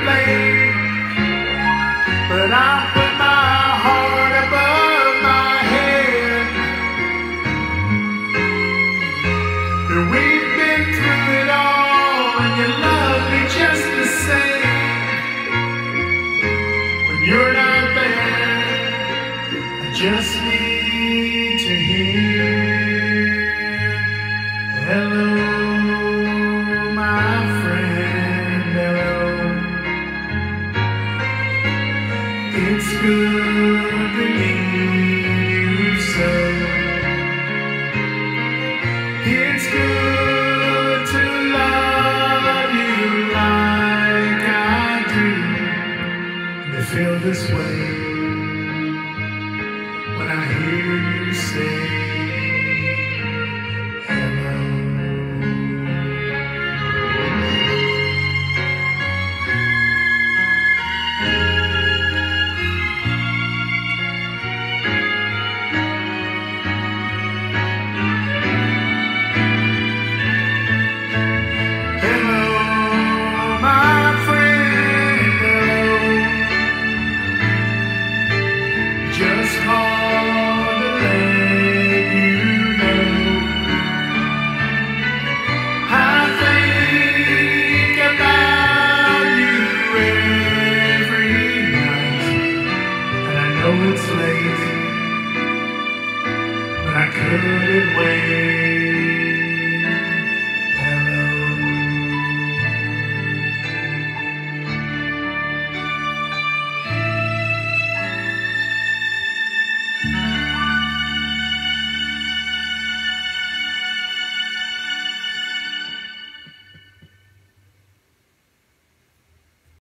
blame, but I put my heart above my head. And we've been through it all, and you love me just the same. When you're not there, I just need to hear, hello, my friend, hello. It's good to meet you, so it's good to love you like I do, and to feel this way when I hear you say hello. Hello, my friend, hello. Just called to let you know I think about you every night, and I know it's late, but I couldn't wait. Hello.